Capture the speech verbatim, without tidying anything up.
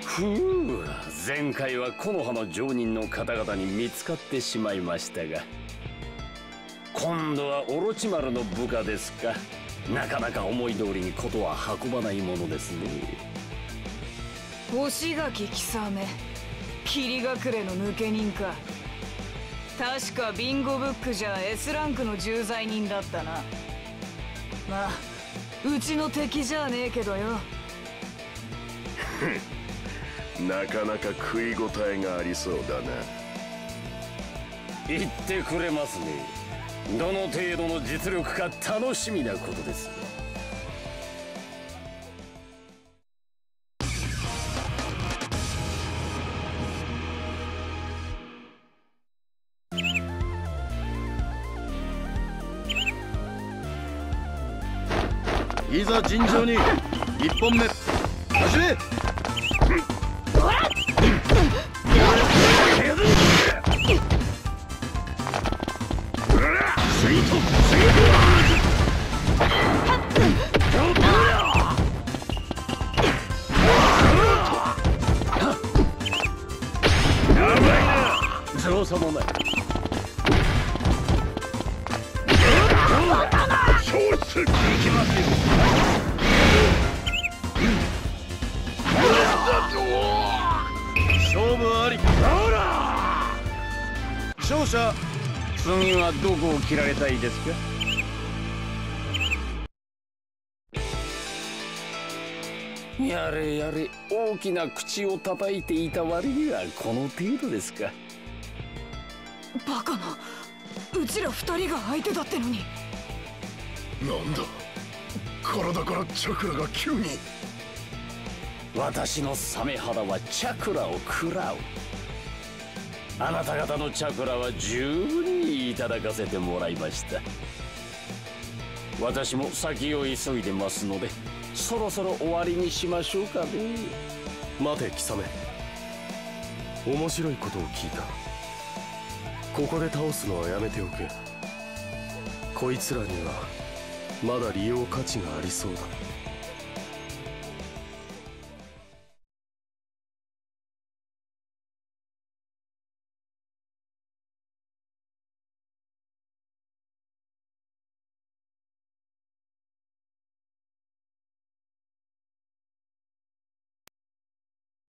ふう、前回は木の葉の上人の方々に見つかってしまいましたが、今度はオロチマルの部下ですか。なかなか思い通りにことは運ばないものですね。 星垣貴雨、霧隠れの抜け人か。確かビンゴブックじゃ エス ランクの重罪人だったな。まあうちの敵じゃねえけどよ。 なかなか食い応えがありそうだな。 言ってくれますね。どの程度の実力か楽しみなことです。 いざ尋常に一本目始め。 造作もない。 行きますよ。勝負あり。勝者。 次はどこを切られたいですか。やれやれ、大きな口を叩いていた割にはこの程度ですか。 バカな、うちら二人が相手だってのに。 なんだ、体からチャクラが急に。 私のサメ肌はチャクラを食らう。あなた方のチャクラは十分にいただかせてもらいました。私も先を急いでますので、そろそろ終わりにしましょうかね。 待て貴様、面白いことを聞いた。ここで倒すのはやめておけ。こいつらにはまだ利用価値がありそうだ。